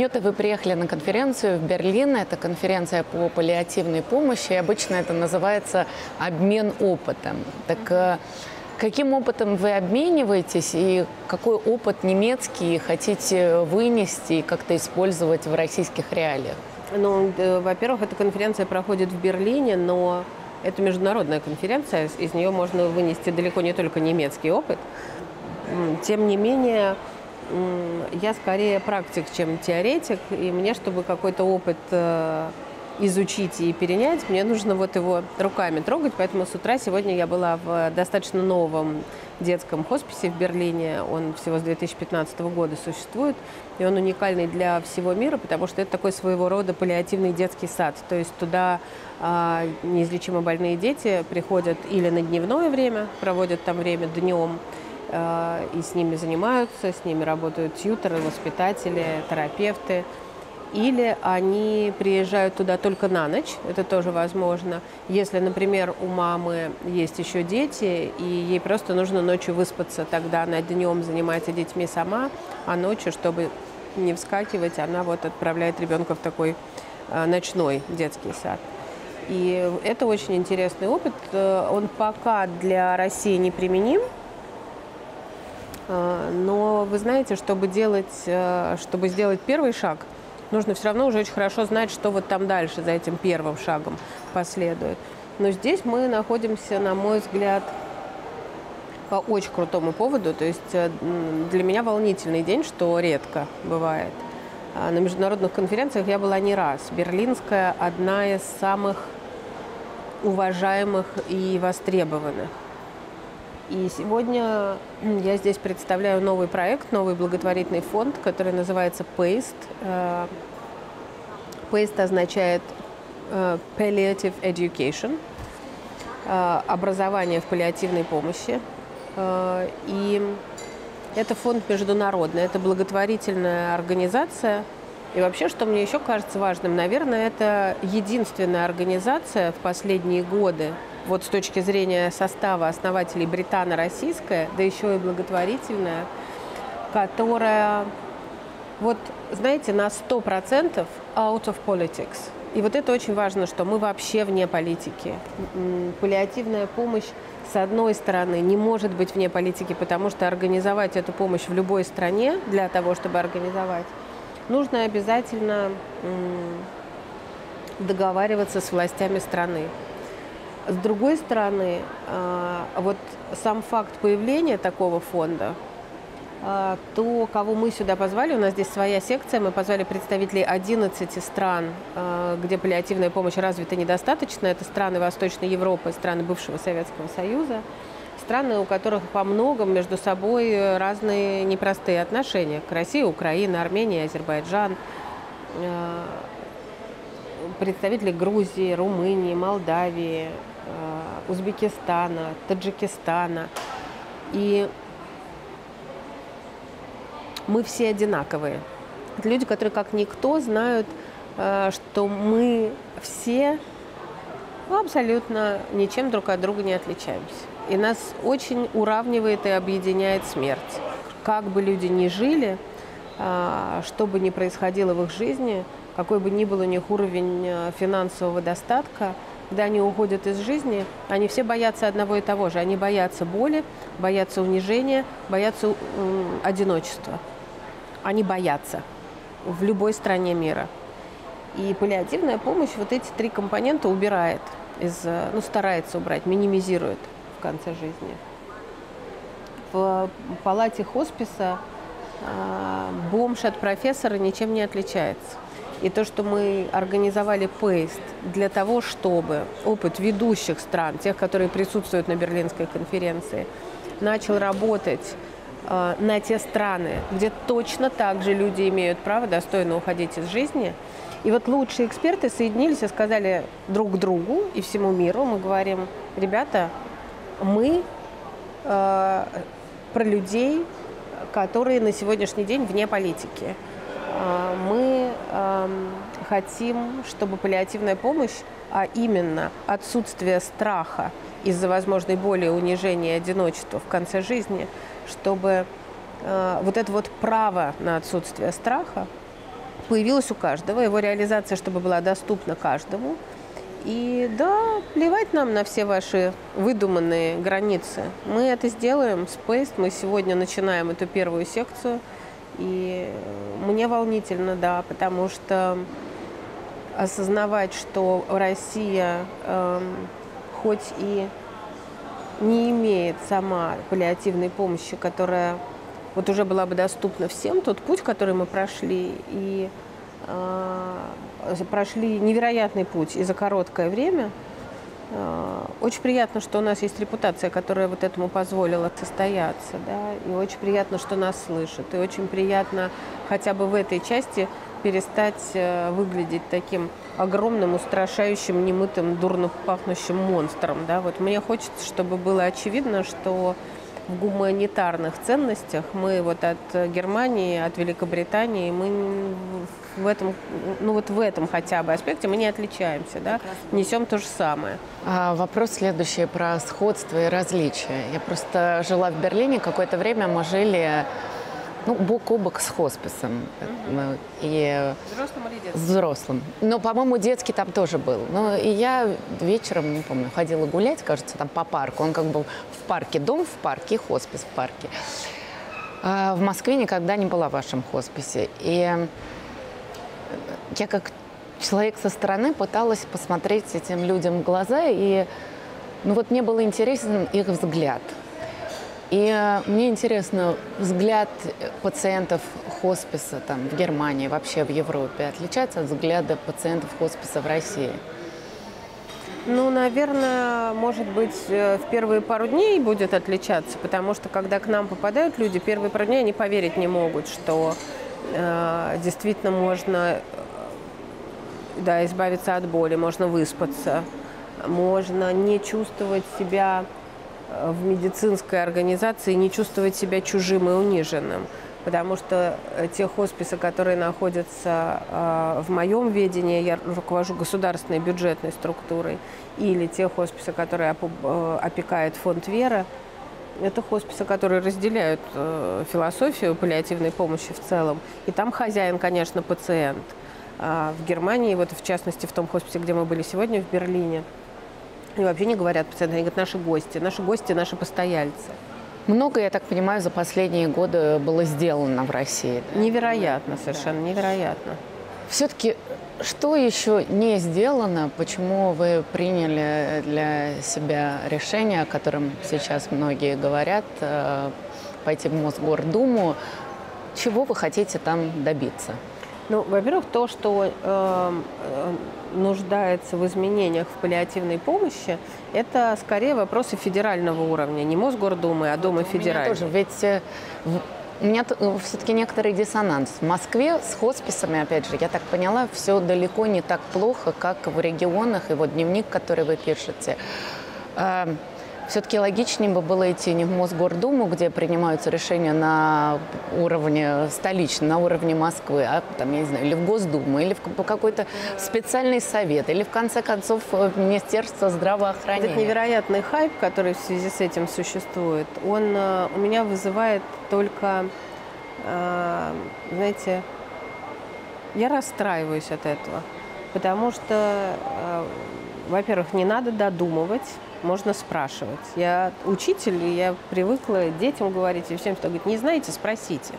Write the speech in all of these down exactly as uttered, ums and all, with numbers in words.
Нюта, вы приехали на конференцию в Берлин. Это конференция по паллиативной помощи. И обычно это называется обмен опытом. Так каким опытом вы обмениваетесь и какой опыт немецкий хотите вынести и как-то использовать в российских реалиях? Ну, во-первых, эта конференция проходит в Берлине, но это международная конференция. Из нее можно вынести далеко не только немецкий опыт. Тем не менее, я скорее практик, чем теоретик, и мне, чтобы какой-то опыт изучить и перенять, мне нужно вот его руками трогать. Поэтому с утра сегодня я была в достаточно новом детском хосписе в Берлине. Он всего с две тысячи пятнадцатого года существует, и он уникальный для всего мира, потому что это такой своего рода паллиативный детский сад. То есть туда а, неизлечимо больные дети приходят или на дневное время, проводят там время днем, а, и с ними занимаются, с ними работают тьюторы, воспитатели, терапевты. Или они приезжают туда только на ночь, это тоже возможно. Если, например, у мамы есть еще дети, и ей просто нужно ночью выспаться, тогда она днем занимается детьми сама, а ночью, чтобы не вскакивать, она вот отправляет ребенка в такой э, ночной детский сад. И это очень интересный опыт. Он пока для России не применим. Но вы знаете, чтобы делать, чтобы сделать первый шаг, нужно все равно уже очень хорошо знать, что вот там дальше за этим первым шагом последует. Но здесь мы находимся, на мой взгляд, по очень крутому поводу. То есть для меня волнительный день, что редко бывает. На международных конференциях я была не раз. Берлинская – одна из самых уважаемых и востребованных. И сегодня я здесь представляю новый проект, новый благотворительный фонд, который называется пейст. пейст означает Palliative Education, образование в паллиативной помощи. И это фонд международный, это благотворительная организация. И вообще, что мне еще кажется важным, наверное, это единственная организация в последние годы, вот с точки зрения состава основателей британо-российская, да еще и благотворительная, которая, вот, знаете, на сто процентов out of politics. И вот это очень важно, что мы вообще вне политики. Паллиативная помощь, с одной стороны, не может быть вне политики, потому что организовать эту помощь в любой стране, для того, чтобы организовать, нужно обязательно договариваться с властями страны. С другой стороны, вот сам факт появления такого фонда, то, кого мы сюда позвали, у нас здесь своя секция, мы позвали представителей одиннадцати стран, где паллиативная помощь развита недостаточно. Это страны Восточной Европы, страны бывшего Советского Союза, страны, у которых по многом между собой разные непростые отношения. К России, Украина, Армения, Азербайджан, представители Грузии, Румынии, Молдавии, Узбекистана, Таджикистана. И мы все одинаковые. Это люди, которые как никто знают, что мы все абсолютно ничем друг от друга не отличаемся. И нас очень уравнивает и объединяет смерть. Как бы люди ни жили, что бы ни происходило в их жизни, какой бы ни был у них уровень финансового достатка, когда они уходят из жизни, они все боятся одного и того же. Они боятся боли, боятся унижения, боятся э, одиночества. Они боятся в любой стране мира. И паллиативная помощь вот эти три компонента убирает, из, ну, старается убрать, минимизирует в конце жизни. В палате хосписа э, бомж от профессора ничем не отличается. И то, что мы организовали пейст для того, чтобы опыт ведущих стран, тех, которые присутствуют на Берлинской конференции, начал работать э, на те страны, где точно так же люди имеют право достойно уходить из жизни. И вот лучшие эксперты соединились и сказали друг другу и всему миру, мы говорим: ребята, мы э, про людей, которые на сегодняшний день вне политики. Мы э, хотим, чтобы паллиативная помощь, а именно отсутствие страха из-за возможной боли, унижения, одиночества в конце жизни, чтобы э, вот это вот право на отсутствие страха появилось у каждого, его реализация, чтобы была доступна каждому. И да, плевать нам на все ваши выдуманные границы. Мы это сделаем с Paste. Мы сегодня начинаем эту первую секцию. И мне волнительно, да, потому что осознавать, что Россия э, хоть и не имеет сама паллиативной помощи, которая вот уже была бы доступна всем, тот путь, который мы прошли, и прошли невероятный путь и за короткое время. Очень приятно, что у нас есть репутация, которая вот этому позволила состояться, да, и очень приятно, что нас слышат, и очень приятно хотя бы в этой части перестать выглядеть таким огромным, устрашающим, немытым, дурно пахнущим монстром, да. Вот мне хочется, чтобы было очевидно, что в гуманитарных ценностях мы вот от Германии, от Великобритании, мы в этом, ну вот в этом хотя бы аспекте мы не отличаемся, да, несем то же самое. А вопрос следующий про сходство и различия. Я просто жила в Берлине, какое-то время мы жили, ну, бок о бок с хосписом. Mm-hmm. И взрослым или детским? Взрослым. Но, по-моему, детский там тоже был. Ну, и я вечером, не помню, ходила гулять, кажется, там по парку. Он как бы в парке, дом в парке и хоспис в парке. А в Москве никогда не была в вашем хосписе. И я как человек со стороны пыталась посмотреть этим людям в глаза, и ну, вот мне был интересен их взгляд. И мне интересно, взгляд пациентов хосписа там, в Германии, вообще в Европе, отличается от взгляда пациентов хосписа в России? Ну, наверное, может быть, в первые пару дней будет отличаться, потому что, когда к нам попадают люди, первые пару дней они поверить не могут, что э, действительно можно, да, избавиться от боли, можно выспаться, можно не чувствовать себя в медицинской организации, не чувствовать себя чужим и униженным. Потому что те хосписы, которые находятся э, в моем ведении, я руковожу государственной бюджетной структурой, или те хосписы, которые оп- опекает фонд «Вера», это хосписы, которые разделяют э, философию паллиативной помощи в целом. И там хозяин, конечно, пациент. А в Германии, вот в частности в том хосписе, где мы были сегодня, в Берлине, и вообще не говорят пациенты, они говорят наши гости, наши гости, наши постояльцы. Много, я так понимаю, за последние годы было сделано в России. Да? Невероятно, совершенно невероятно. Все-таки, что еще не сделано, почему вы приняли для себя решение, о котором сейчас многие говорят, пойти в Мосгордуму, чего вы хотите там добиться? Ну, во-первых, то, что э, нуждается в изменениях в паллиативной помощи, это скорее вопросы федерального уровня, не Мосгордумы, а Думы федеральной. Тоже, ведь у меня все-таки некоторый диссонанс. В Москве с хосписами, опять же, я так поняла, все далеко не так плохо, как в регионах. И вот дневник, который вы пишете. Все-таки логичнее бы было идти не в Мосгордуму, где принимаются решения на уровне столичном, на уровне Москвы, а там, я не знаю, или в Госдуму, или в какой-то специальный совет, или в конце концов в Министерство здравоохранения. Этот невероятный хайп, который в связи с этим существует, он у меня вызывает только, знаете, я расстраиваюсь от этого, потому что, во-первых, не надо додумывать. Можно спрашивать. Я учитель, и я привыкла детям говорить, и всем, что говорит, не знаете, спросите.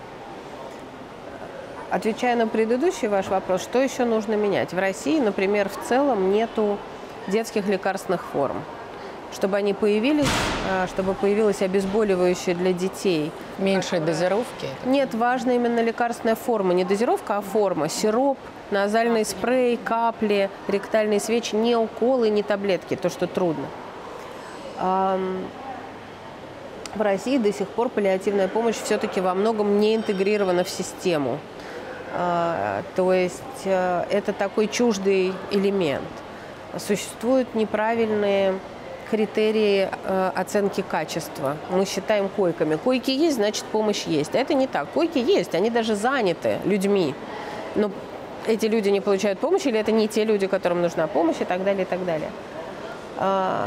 Отвечая на предыдущий ваш вопрос, что еще нужно менять? В России, например, в целом нету детских лекарственных форм. Чтобы они появились, чтобы появилось обезболивающее для детей. Меньшей дозировки? Нет, важна именно лекарственная форма. Не дозировка, а форма. Сироп, назальный спрей, капли, ректальные свечи, не уколы, не таблетки, то, что трудно. В России до сих пор паллиативная помощь все-таки во многом не интегрирована в систему. То есть это такой чуждый элемент. Существуют неправильные критерии оценки качества. Мы считаем койками. Койки есть, значит, помощь есть. А это не так. Койки есть, они даже заняты людьми. Но эти люди не получают помощь, или это не те люди, которым нужна помощь, и так далее, и так далее.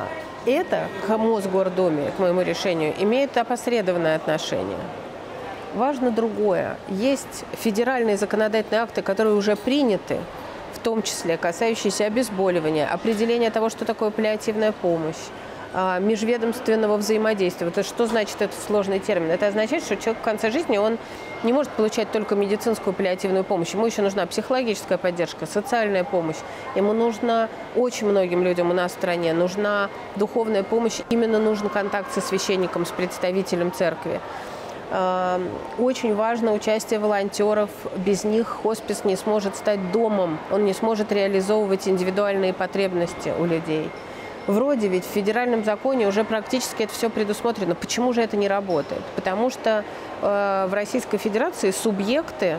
Это к Мосгордуме, к моему решению, имеет опосредованное отношение. важно другое. Есть федеральные законодательные акты, которые уже приняты, в том числе касающиеся обезболивания, определения того, что такое паллиативная помощь, межведомственного взаимодействия. Вот что значит этот сложный термин? Это означает, что человек в конце жизни, он не может получать только медицинскую паллиативную помощь. Ему еще нужна психологическая поддержка, социальная помощь. Ему нужна, очень многим людям у нас в стране, нужна духовная помощь. Именно нужен контакт со священником, с представителем церкви. Очень важно участие волонтеров. Без них хоспис не сможет стать домом. Он не сможет реализовывать индивидуальные потребности у людей. Вроде ведь в федеральном законе уже практически это все предусмотрено. Почему же это не работает? Потому что э, в Российской Федерации субъекты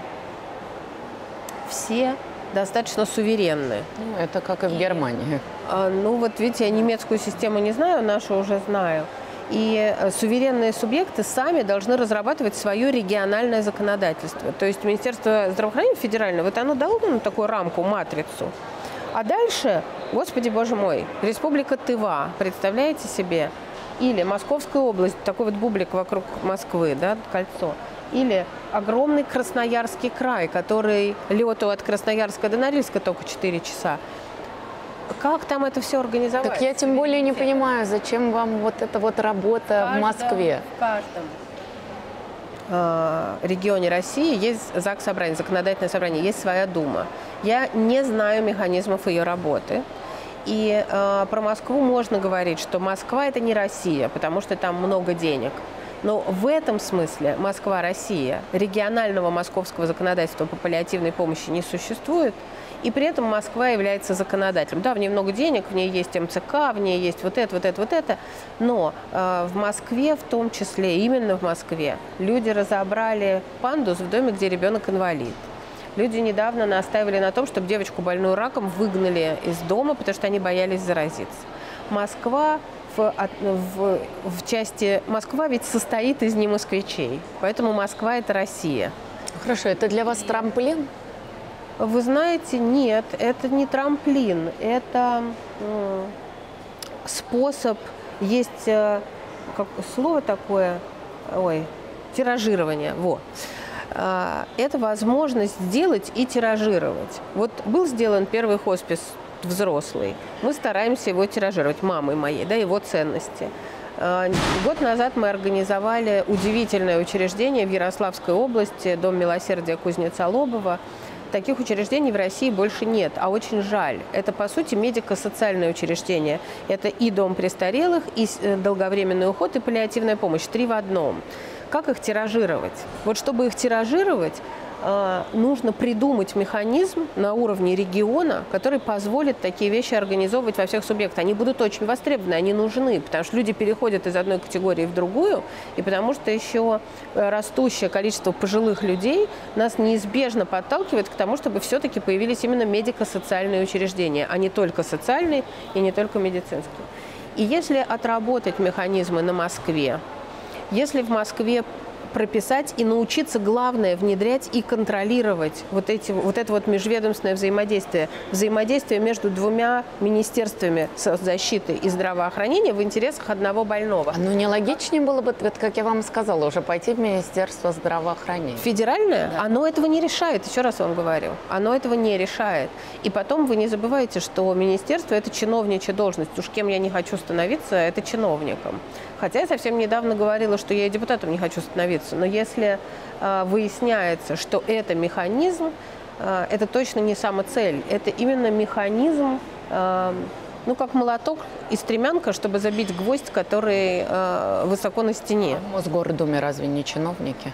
все достаточно суверенны. Ну, это как и в Германии. Э, ну вот видите, я немецкую систему не знаю, нашу уже знаю. И э, суверенные субъекты сами должны разрабатывать свое региональное законодательство. То есть Министерство здравоохранения федеральное, вот оно дало нам такую рамку, матрицу. А дальше, господи боже мой, Республика Тыва, представляете себе, или Московская область, такой вот бублик вокруг Москвы, да, кольцо, или огромный Красноярский край, который лету от Красноярска до Норильска только четыре часа. Как там это все организовать? Так я тем более не понимаю, зачем вам вот эта вот работа в, в Москве? В каждом регионе России есть ЗАГС собрание, законодательное собрание, есть своя дума. Я не знаю механизмов ее работы. И э, про Москву можно говорить, что Москва – это не Россия, потому что там много денег. Но в этом смысле Москва-Россия, регионального московского законодательства по паллиативной помощи не существует. И при этом Москва является законодателем. Да, в ней много денег, в ней есть эм цэ ка, в ней есть вот это, вот это, вот это. Но э, в Москве, в том числе, именно в Москве, люди разобрали пандус в доме, где ребенок инвалид. Люди недавно настаивали на том, чтобы девочку, больную раком, выгнали из дома, потому что они боялись заразиться. Москва в, в, в части... Москва ведь состоит из немосквичей, поэтому Москва – это Россия. Хорошо, это для вас трамплин? Вы знаете, нет, это не трамплин, это э, способ, есть э, как, слово такое, ой, тиражирование, вот. Э, это возможность сделать и тиражировать. Вот был сделан первый хоспис взрослый, мы стараемся его тиражировать, мамой моей, да, его ценности. Э, год назад мы организовали удивительное учреждение в Ярославской области, Дом милосердия Кузнеца Лобова. Таких учреждений в России больше нет, а очень жаль. Это, по сути, медико-социальное учреждение. Это и дом престарелых, и долговременный уход, и паллиативная помощь. Три в одном. Как их тиражировать? Вот чтобы их тиражировать, нужно придумать механизм на уровне региона, который позволит такие вещи организовывать во всех субъектах. Они будут очень востребованы, они нужны, потому что люди переходят из одной категории в другую, и потому что еще растущее количество пожилых людей нас неизбежно подталкивает к тому, чтобы все-таки появились именно медико-социальные учреждения, а не только социальные и не только медицинские. И если отработать механизмы на Москве, если в Москве прописать и научиться, главное, внедрять и контролировать вот, эти, вот это вот межведомственное взаимодействие, взаимодействие между двумя министерствами соцзащиты и здравоохранения в интересах одного больного. Ну, не логичнее было бы, вот, как я вам сказала, уже пойти в Министерство здравоохранения? Федеральное? Да. Оно этого не решает, еще раз вам говорю. Оно этого не решает. И потом вы не забывайте, что министерство – это чиновничья должность. Уж кем я не хочу становиться, это чиновником. Хотя я совсем недавно говорила, что я и депутатом не хочу становиться. Но если э, выясняется, что это механизм, э, это точно не самоцель. Это именно механизм, э, ну, как молоток и стремянка, чтобы забить гвоздь, который э, высоко на стене. А в Мосгордуме разве не чиновники?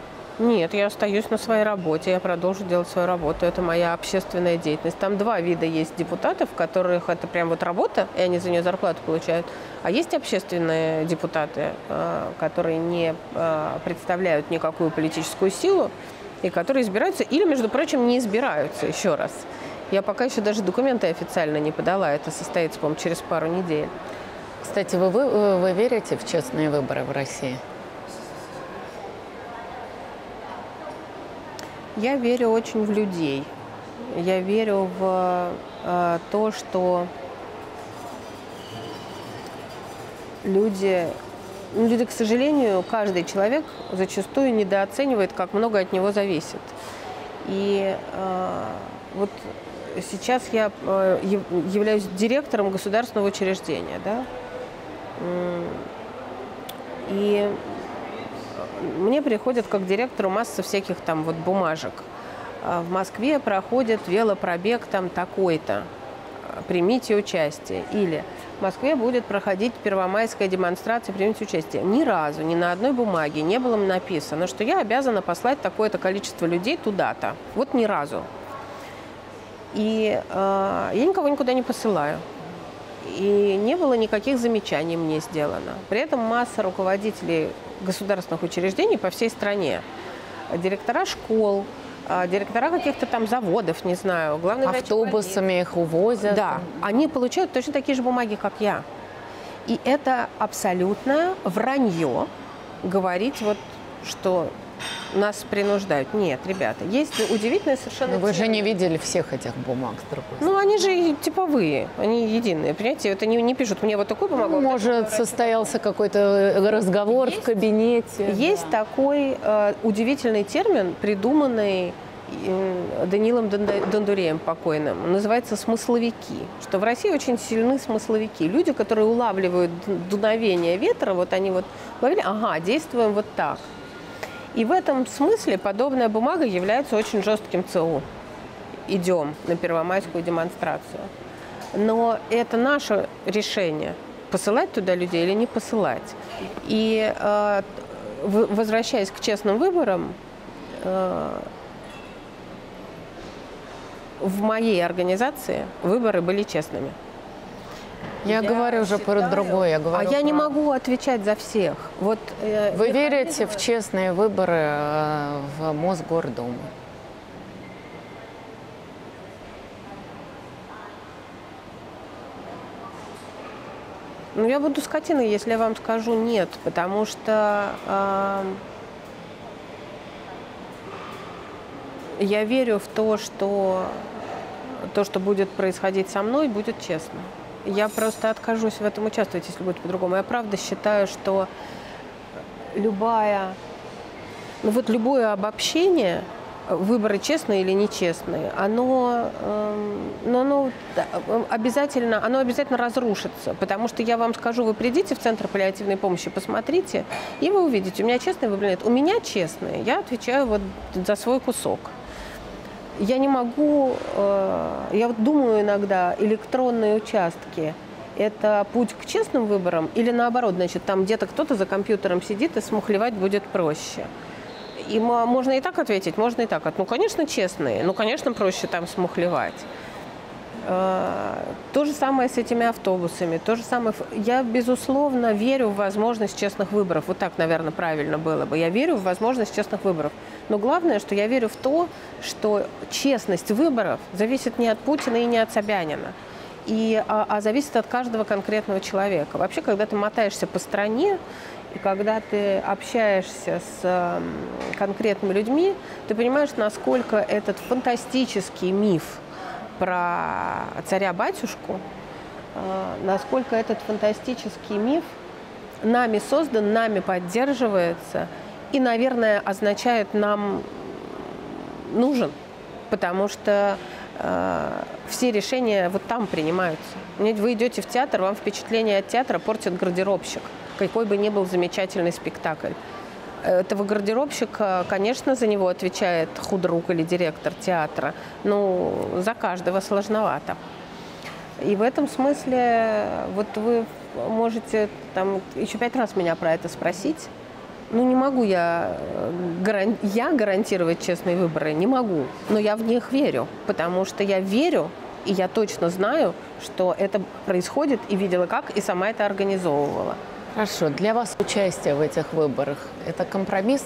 Нет, я остаюсь на своей работе, я продолжу делать свою работу. Это моя общественная деятельность. Там два вида есть депутатов, которых это прям вот работа, и они за нее зарплату получают. А есть общественные депутаты, которые не представляют никакую политическую силу, и которые избираются или, между прочим, не избираются, еще раз. Я пока еще даже документы официально не подала, это состоится, по-моему, через пару недель. Кстати, вы, вы, вы верите в честные выборы в России? Я верю очень в людей. Я верю в э, то, что люди ну, люди, к сожалению, каждый человек зачастую недооценивает, как много от него зависит. И э, вот сейчас я э, являюсь директором государственного учреждения, да, и мне приходят как директору масса всяких там вот бумажек. В Москве проходит велопробег там такой-то, примите участие. Или в Москве будет проходить первомайская демонстрация, примите участие. Ни разу, ни на одной бумаге не было написано, что я обязана послать такое-то количество людей туда-то. Вот ни разу. И э, я никого никуда не посылаю. И не было никаких замечаний мне сделано. При этом масса руководителей государственных учреждений по всей стране, директора школ, директора каких-то там заводов, не знаю, главные автобусами их увозят. Да, они получают точно такие же бумаги, как я. И это абсолютно вранье говорить, вот, что нас принуждают. Нет, ребята, есть удивительные совершенно... Но вы же не видели всех этих бумаг, с другой стороны. Ну, они же типовые, они единые, понимаете? Это не, не пишут мне вот такую бумагу. Ну, может, состоялся какой-то разговор есть, в кабинете. Есть да. такой э, удивительный термин, придуманный э, Даниилом Дондуреем покойным. Он называется «смысловики». Что в России очень сильны смысловики. Люди, которые улавливают дуновение ветра, вот они вот ловили, ага, действуем вот так. И в этом смысле подобная бумага является очень жестким ЦУ. Идем на первомайскую демонстрацию. Но это наше решение, посылать туда людей или не посылать. И э, возвращаясь к честным выборам, э, в моей организации выборы были честными. Я, я говорю уже про другое. Я говорю а я про... не могу отвечать за всех. Вот, э, Вы верите в честные выборы э, в Мосгордуму? Ну, я буду скотиной, если я вам скажу нет, потому что э, я верю в то, что то, что будет происходить со мной, будет честно. Я просто откажусь в этом участвовать, если будет по-другому. Я правда считаю, что любая, ну вот любое обобщение, выборы честные или нечестные, оно, э, ну, оно, обязательно, оно обязательно разрушится. Потому что я вам скажу, вы придите в Центр паллиативной помощи, посмотрите, и вы увидите, у меня честные выборы нет. У меня честные, я отвечаю вот за свой кусок. Я не могу, э, я вот думаю иногда, электронные участки – это путь к честным выборам или наоборот, значит, там где-то кто-то за компьютером сидит и смухлевать будет проще. И можно и так ответить, можно и так. Ну, конечно, честные, ну, конечно, проще там смухлевать. Э, то же самое с этими автобусами, то же самое. Я, безусловно, верю в возможность честных выборов. Вот так, наверное, правильно было бы. Я верю в возможность честных выборов. Но главное, что я верю в то, что честность выборов зависит не от Путина и не от Собянина, и, а, а зависит от каждого конкретного человека. Вообще, когда ты мотаешься по стране, и когда ты общаешься с э, конкретными людьми, ты понимаешь, насколько этот фантастический миф про царя-батюшку, э, насколько этот фантастический миф нами создан, нами поддерживается и, наверное, означает нам нужен, потому что э, все решения вот там принимаются. Вы идете в театр, вам впечатление от театра портит гардеробщик, какой бы ни был замечательный спектакль. Этого гардеробщика, конечно, за него отвечает худрук или директор театра, но за каждого сложновато. И в этом смысле вот вы можете там еще пять раз меня про это спросить. Ну, не могу я, гаран... я гарантировать честные выборы, не могу, но я в них верю, потому что я верю, и я точно знаю, что это происходит, и видела как, и сама это организовывала. Хорошо. Для вас участие в этих выборах – это компромисс?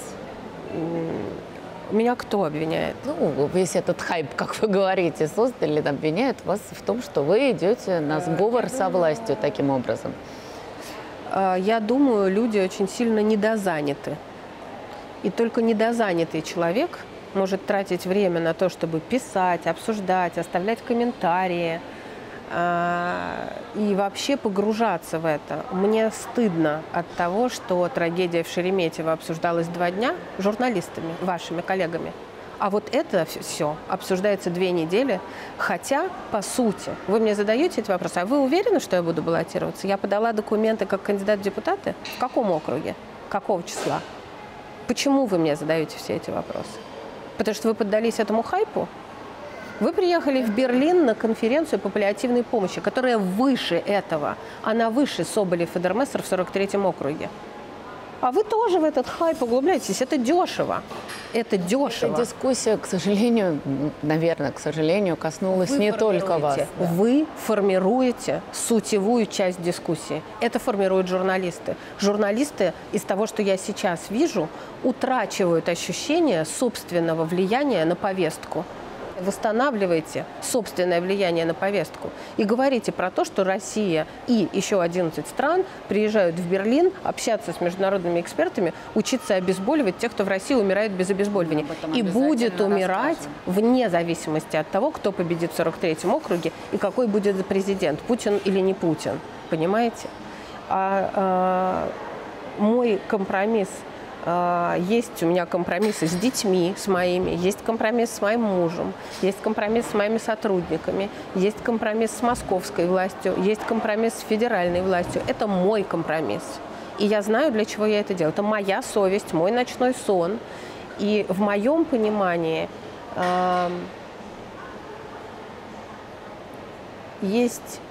Меня кто обвиняет? Ну, весь этот хайп, как вы говорите, создали, обвиняют вас в том, что вы идете на сговор со властью таким образом. Я думаю, люди очень сильно недозаняты. И только недозанятый человек может тратить время на то, чтобы писать, обсуждать, оставлять комментарии. и вообще погружаться в это. Мне стыдно от того, что трагедия в Шереметьево обсуждалась два дня журналистами, вашими коллегами. А вот это все обсуждается две недели, хотя, по сути, вы мне задаете эти вопросы, а вы уверены, что я буду баллотироваться? Я подала документы как кандидат в депутаты? В каком округе? Какого числа? Почему вы мне задаете все эти вопросы? Потому что вы поддались этому хайпу? Вы приехали в Берлин на конференцию по паллиативной помощи, которая выше этого. Она выше Соболев и Дермессер в сорок третьем округе. А вы тоже в этот хайп углубляетесь. Это дешево. Это дешево. Эта дискуссия, к сожалению, наверное, к сожалению, коснулась Вы не только вас. Да. Вы формируете сутевую часть дискуссии. Это формируют журналисты. Журналисты из того, что я сейчас вижу, утрачивают ощущение собственного влияния на повестку. Восстанавливаете собственное влияние на повестку и говорите про то, что Россия и еще одиннадцать стран приезжают в Берлин общаться с международными экспертами, учиться обезболивать тех, кто в России умирает без обезболивания. И будет умирать вне зависимости от того, кто победит в сорок третьем округе и какой будет президент, Путин или не Путин. Понимаете? А, а, мой компромисс. Есть у меня компромиссы с детьми, с моими, есть компромисс с моим мужем, есть компромисс с моими сотрудниками, есть компромисс с московской властью, есть компромисс с федеральной властью. Это мой компромисс. И я знаю, для чего я это делаю. Это моя совесть, мой ночной сон. И в моем понимании э, есть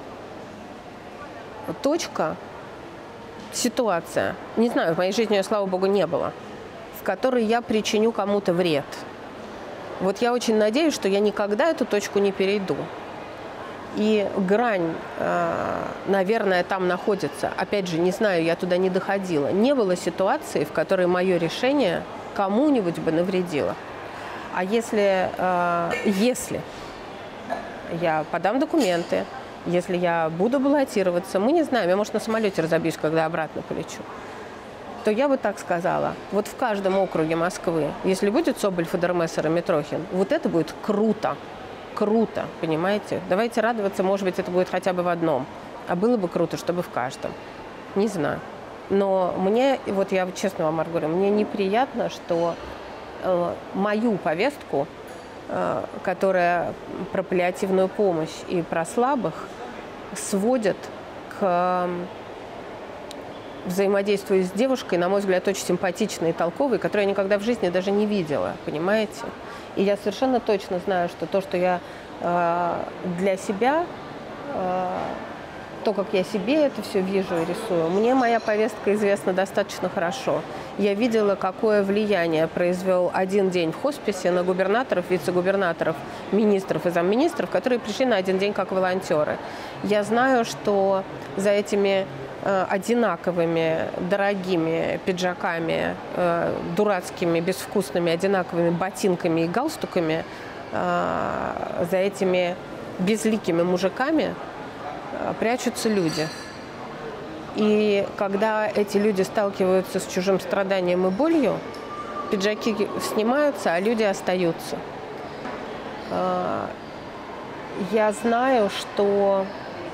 точка, ситуация, не знаю, в моей жизни ее, слава богу, не было, в которой я причиню кому-то вред. Вот я очень надеюсь, что я никогда эту точку не перейду. И грань, наверное, там находится. Опять же, не знаю, я туда не доходила. Не было ситуации, в которой мое решение кому-нибудь бы навредило. А если, если я подам документы, если я буду баллотироваться, мы не знаем, я, может, на самолете разобьюсь, когда обратно полечу, то я бы так сказала. Вот в каждом округе Москвы, если будет Соболев и Дермессер и Митрохин, вот это будет круто. Круто, понимаете? Давайте радоваться, может быть, это будет хотя бы в одном. А было бы круто, чтобы в каждом. Не знаю. Но мне, вот я честно вам говорю, мне неприятно, что э, мою повестку, которая про паллиативную помощь и про слабых, сводят к взаимодействию с девушкой, на мой взгляд, очень симпатичной и толковой, которую я никогда в жизни даже не видела, понимаете? И я совершенно точно знаю, что то, что я э, для себя, э, то, как я себе это все вижу и рисую, мне моя повестка известна достаточно хорошо. Я видела, какое влияние произвел один день в хосписе на губернаторов, вице-губернаторов, министров и замминистров, которые пришли на один день как волонтеры. Я знаю, что за этими э, одинаковыми, дорогими пиджаками, э, дурацкими, безвкусными, одинаковыми ботинками и галстуками, э, за этими безликими мужиками э, прячутся люди. И когда эти люди сталкиваются с чужим страданием и болью, пиджаки снимаются, а люди остаются. Я знаю, что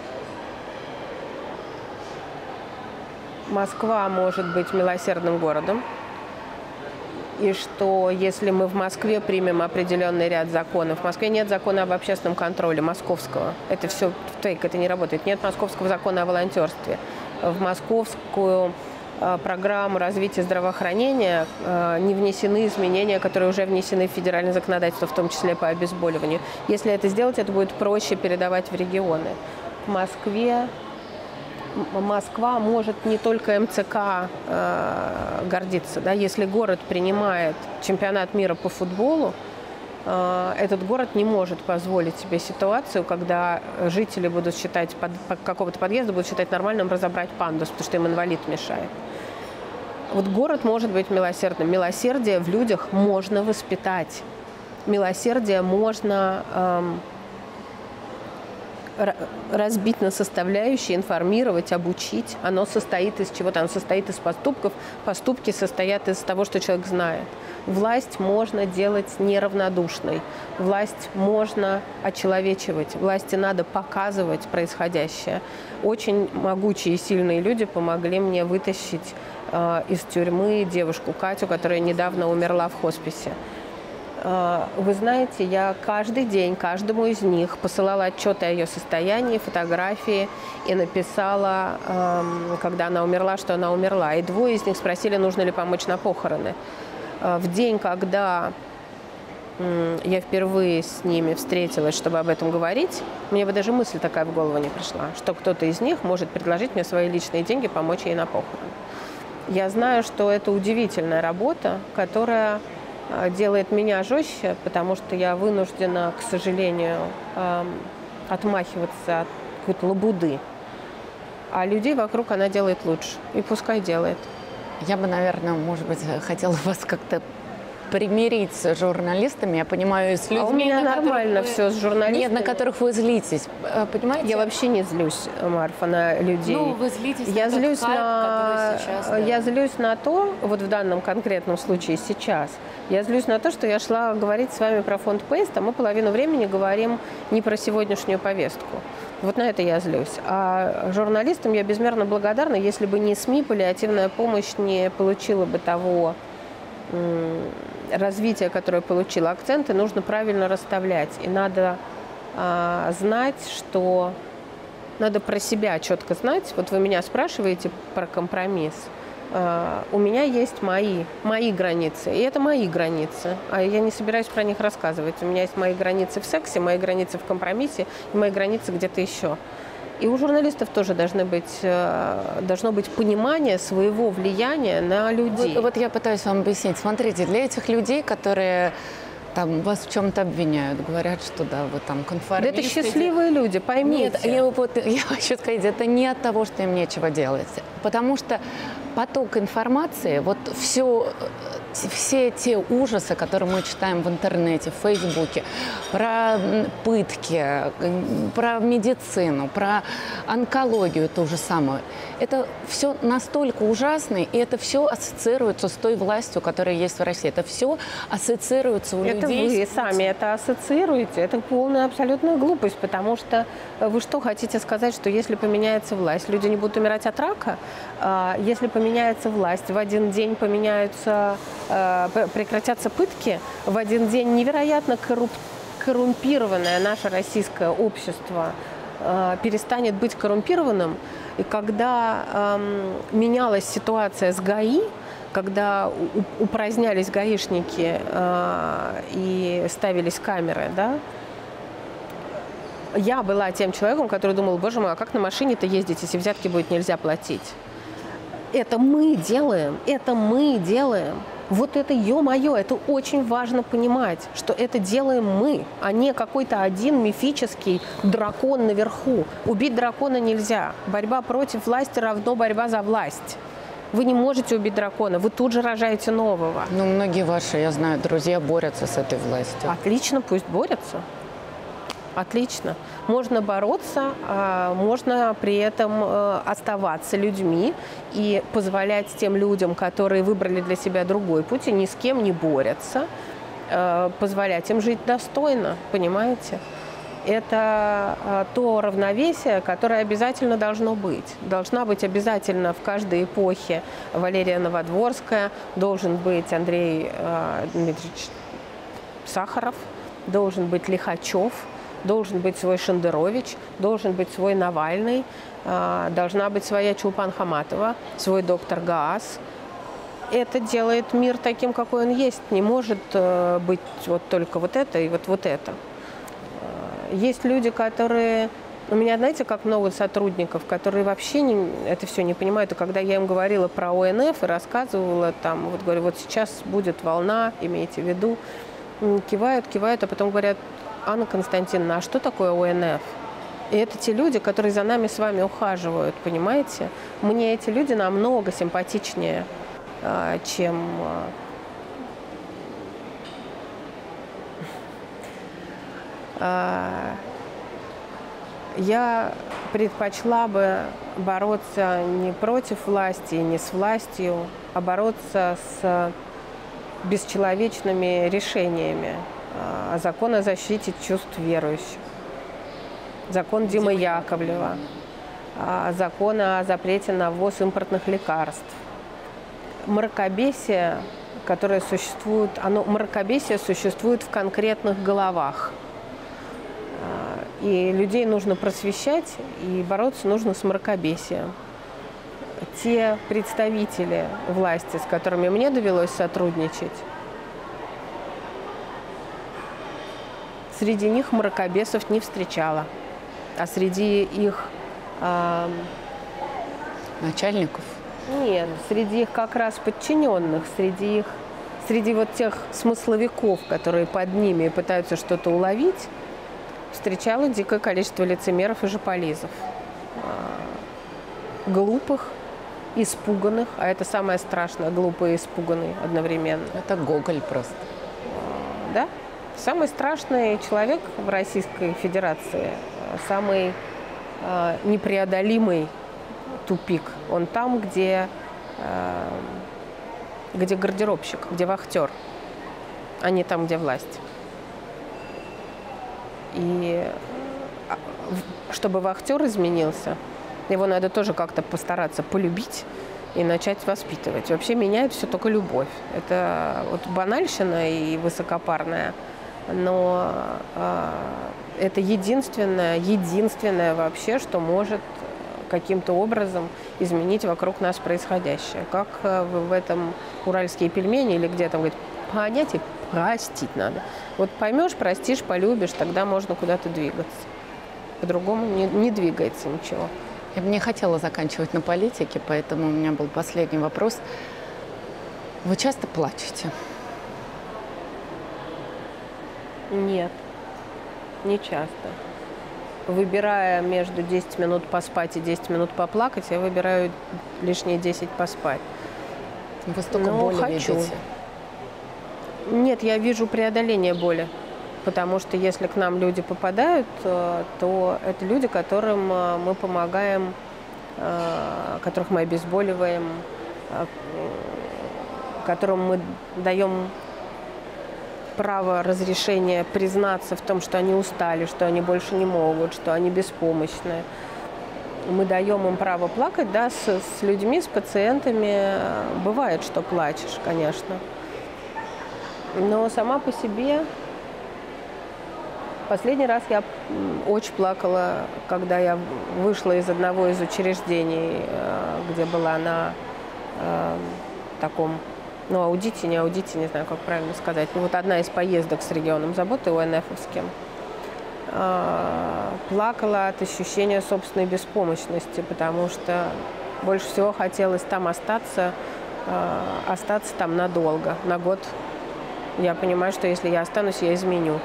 Москва может быть милосердным городом, и что если мы в Москве примем определенный ряд законов, в Москве нет закона об общественном контроле московского, это все фейк, это не работает, нет московского закона о волонтерстве. В московскую э, программу развития здравоохранения э, не внесены изменения, которые уже внесены в федеральное законодательство, в том числе по обезболиванию. Если это сделать, это будет проще передавать в регионы. В Москве Москва может не только эм цэ ка э, гордиться. Да? Если город принимает чемпионат мира по футболу, э, этот город не может позволить себе ситуацию, когда жители будут считать, под, под какого-то подъезда будут считать нормальным разобрать пандус, потому что им инвалид мешает. Вот город может быть милосердным. Милосердие в людях можно воспитать. Милосердие можно... Эм, разбить на составляющие, информировать, обучить. Оно состоит из чего-то, оно состоит из поступков. Поступки состоят из того, что человек знает. Власть можно делать неравнодушной. Власть можно очеловечивать. Власти надо показывать происходящее. Очень могучие и сильные люди помогли мне вытащить э, из тюрьмы девушку Катю, которая недавно умерла в хосписе. Вы знаете, я каждый день каждому из них посылала отчеты о ее состоянии, фотографии и написала, когда она умерла, что она умерла. И двое из них спросили, нужно ли помочь на похороны. В день, когда я впервые с ними встретилась, чтобы об этом говорить, мне бы даже мысль такая в голову не пришла, что кто-то из них может предложить мне свои личные деньги, помочь ей на похороны. Я знаю, что это удивительная работа, которая делает меня жестче, потому что я вынуждена, к сожалению, отмахиваться от какой-то лабуды. А людей вокруг она делает лучше. И пускай делает. Я бы, наверное, может быть, хотела вас как-то примирить с журналистами. Я понимаю, с людьми, а у меня нормально вы... все с журналистами. Нет, на которых вы злитесь. Понимаете? Я вообще не злюсь, Марфа, на людей. Ну, вы злитесь я на злюсь хайп, на... сейчас, да. Я злюсь на то, вот в данном конкретном случае сейчас, я злюсь на то, что я шла говорить с вами про фонд Пейст, а мы половину времени говорим не про сегодняшнюю повестку. Вот на это я злюсь. А журналистам я безмерно благодарна, если бы не СМИ, паллиативная помощь не получила бы того развития, которое получила. Акценты нужно правильно расставлять. И надо а, знать, что надо про себя четко знать. Вот вы меня спрашиваете про компромисс. А, у меня есть мои, мои границы. И это мои границы. А я не собираюсь про них рассказывать. У меня есть мои границы в сексе, мои границы в компромиссе и мои границы где-то еще. И у журналистов тоже должны быть, должно быть понимание своего влияния на людей. Вот, вот я пытаюсь вам объяснить. Смотрите, для этих людей, которые там вас в чем-то обвиняют, говорят, что да, вы там конформисты. Да это счастливые люди, поймите. Нет, я, вот, я хочу сказать, это не от того, что им нечего делать. Потому что поток информации, вот все, все те ужасы, которые мы читаем в интернете, в Фейсбуке, про пытки, про медицину, про онкологию, то же самое, это все настолько ужасно, и это все ассоциируется с той властью, которая есть в России. Это все ассоциируется у это людей. Это вы сами это ассоциируете. Это полная абсолютная глупость, потому что вы что, хотите сказать, что если поменяется власть, люди не будут умирать от рака? Если поменяется власть, в один день поменяются, прекратятся пытки, в один день невероятно корруп, коррумпированное наше российское общество перестанет быть коррумпированным. И когда эм, менялась ситуация с ГАИ, когда упразднялись гаишники э, и ставились камеры, да, я была тем человеком, который думал, боже мой, а как на машине-то ездить, если взятки будет нельзя платить? Это мы делаем, это мы делаем. Вот это, ё-моё, это очень важно понимать, что это делаем мы, а не какой-то один мифический дракон наверху. Убить дракона нельзя. Борьба против власти равно борьба за власть. Вы не можете убить дракона, вы тут же рожаете нового. Ну, многие ваши, я знаю, друзья борются с этой властью. Отлично, пусть борются. Отлично. Можно бороться, можно при этом оставаться людьми и позволять тем людям, которые выбрали для себя другой путь и ни с кем не борются, позволять им жить достойно, понимаете? Это то равновесие, которое обязательно должно быть. Должна быть обязательно в каждой эпохе Валерия Новодворская, должен быть Андрей Дмитриевич Сахаров, должен быть Лихачев, должен быть свой Шендерович, должен быть свой Навальный, должна быть своя Чулпан Хаматова, свой доктор Гаас. Это делает мир таким, какой он есть. Не может быть вот только вот это и вот, вот это. Есть люди, которые... У меня, знаете, как много сотрудников, которые вообще не, это все не понимают. И когда я им говорила про О Эн Эф и рассказывала, там, вот говорю, вот сейчас будет волна, имейте в виду, кивают, кивают, а потом говорят, Анна Константиновна, а что такое О Эн Эф? И это те люди, которые за нами с вами ухаживают, понимаете? Мне эти люди намного симпатичнее, чем... Я предпочла бы бороться не против власти, не с властью, а бороться с бесчеловечными решениями. Закон о защите чувств верующих, закон Димы Яковлева, закон о запрете на ввоз импортных лекарств. Мракобесие, которое существует, оно, мракобесие существует в конкретных головах. И людей нужно просвещать, и бороться нужно с мракобесием. Те представители власти, с которыми мне довелось сотрудничать, среди них мракобесов не встречала, а среди их... Э, Начальников? Нет, среди их как раз подчиненных, среди их, среди вот тех смысловиков, которые под ними пытаются что-то уловить, встречала дикое количество лицемеров и жополизов. Э, глупых, испуганных, а это самое страшное, глупые и испуганные одновременно. Это Гоголь просто. Э, да? Самый страшный человек в Российской Федерации, самый э, непреодолимый тупик, он там, где, э, где гардеробщик, где вахтер, а не там, где власть. И чтобы вахтер изменился, его надо тоже как-то постараться полюбить и начать воспитывать. Вообще меняет все только любовь. Это вот банальщина и высокопарная, но э, это единственное, единственное вообще, что может каким-то образом изменить вокруг нас происходящее. Как э, в этом «Уральские пельмени» или где там говорит, понять и простить надо. Вот поймешь, простишь, полюбишь, тогда можно куда-то двигаться. По-другому не, не двигается ничего. Я бы не хотела заканчивать на политике, поэтому у меня был последний вопрос. Вы часто плачете? Нет, не часто. Выбирая между десять минут поспать и десять минут поплакать, я выбираю лишние десять поспать. Вы столько Но боли хочу. видите? Нет, я вижу преодоление боли. Потому что если к нам люди попадают, то это люди, которым мы помогаем, которых мы обезболиваем, которым мы даем право разрешения признаться в том, что они устали, что они больше не могут, что они беспомощны. Мы даем им право плакать, да, с, с людьми, с пациентами. Бывает, что плачешь, конечно. Но сама по себе... Последний раз я очень плакала, когда я вышла из одного из учреждений, где была на э, таком, ну, аудите, не аудите, не знаю, как правильно сказать. Ну, вот одна из поездок с регионом заботы о эн эфовским. Э, плакала от ощущения собственной беспомощности, потому что больше всего хотелось там остаться, э, остаться там надолго, на год. Я понимаю, что если я останусь, я изменю.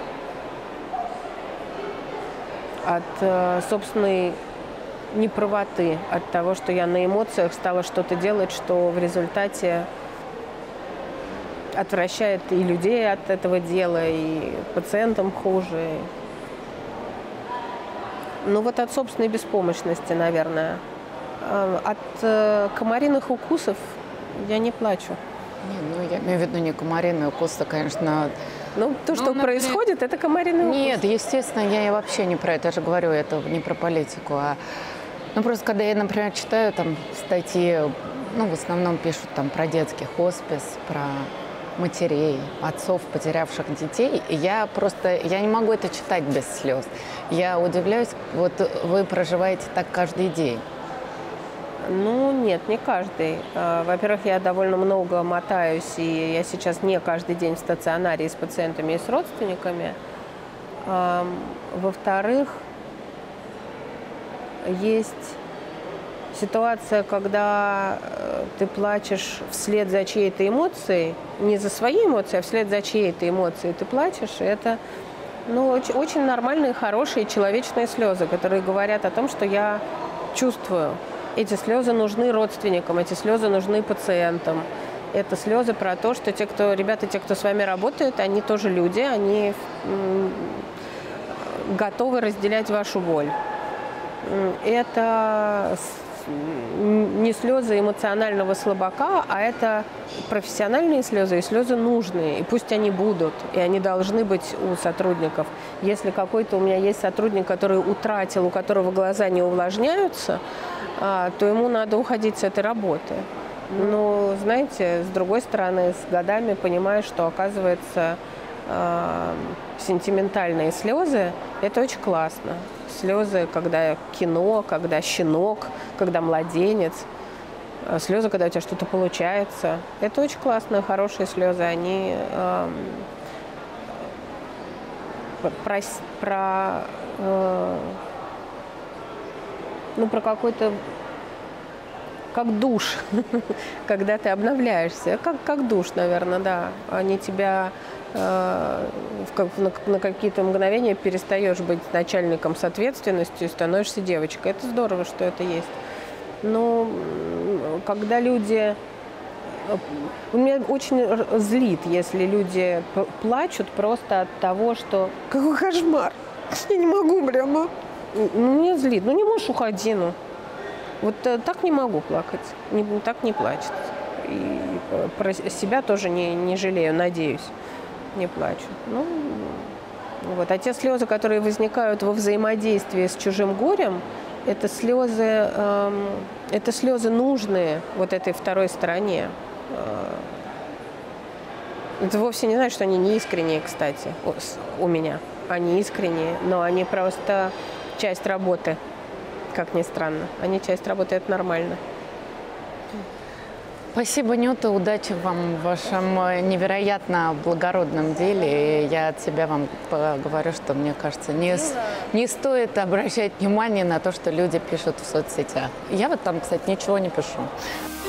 От э, собственной неправоты, от того, что я на эмоциях стала что-то делать, что в результате отвращает и людей от этого дела, и пациентам хуже. Ну вот от собственной беспомощности, наверное. От э, комариных укусов я не плачу. Не, ну я имею в виду не комариные укусы, конечно. Ну, то, что ну, происходит, это комариный укус. Нет, естественно, я вообще не про это. Я же говорю, это не про политику. А... Ну, просто когда я, например, читаю там статьи, ну, в основном пишут там про детский хоспис, про матерей, отцов, потерявших детей. И я просто, я не могу это читать без слез. Я удивляюсь, вот вы проживаете так каждый день. Ну, нет, не каждый. Во-первых, я довольно много мотаюсь, и я сейчас не каждый день в стационаре с пациентами и с родственниками. Во-вторых, есть ситуация, когда ты плачешь вслед за чьей-то эмоцией, не за свои эмоции, а вслед за чьей-то эмоцией ты плачешь, и это, ну, очень, очень нормальные, хорошие, человечные слезы, которые говорят о том, что я чувствую. Эти слезы нужны родственникам, эти слезы нужны пациентам. Это слезы про то, что те, кто, ребята, те, кто с вами работают, они тоже люди, они готовы разделять вашу боль. это не слезы эмоционального слабака, а это профессиональные слезы и слезы нужные. И пусть они будут, и они должны быть у сотрудников. Если какой-то у меня есть сотрудник, который утратил, у которого глаза не увлажняются, то ему надо уходить с этой работы. Но, знаете, с другой стороны, с годами понимаешь, что, оказывается, сентиментальные слезы – это очень классно. Слезы, когда кино, когда щенок, когда младенец. Слезы, когда у тебя что-то получается. Это очень классные, хорошие слезы. Они э, про, про, э, ну, про какой-то, как душ, когда ты обновляешься. Как, как душ, наверное, да. Они тебя... на какие-то мгновения перестаешь быть начальником с ответственностью и становишься девочкой. Это здорово, что это есть. Но когда люди... Меня очень злит, если люди плачут просто от того, что... Какой кошмар! Я не могу прямо. Ну, меня злит. Ну, не можешь, уходи, ну. Вот так не могу плакать. Не, так не плачется. И про себя тоже не, не жалею, надеюсь. Не плачу. Ну, вот. А те слезы, которые возникают во взаимодействии с чужим горем, это слезы, эм, это слезы нужные вот этой второй стороне. Это вовсе не значит, что они не искренние, кстати, у меня. Они искренние, но они просто часть работы, как ни странно. Они часть работы, это нормально. Спасибо, Нюта. Удачи вам в вашем невероятно благородном деле. И я от себя вам говорю, что, мне кажется, не, не стоит обращать внимание на то, что люди пишут в соцсетях. Я вот там, кстати, ничего не пишу.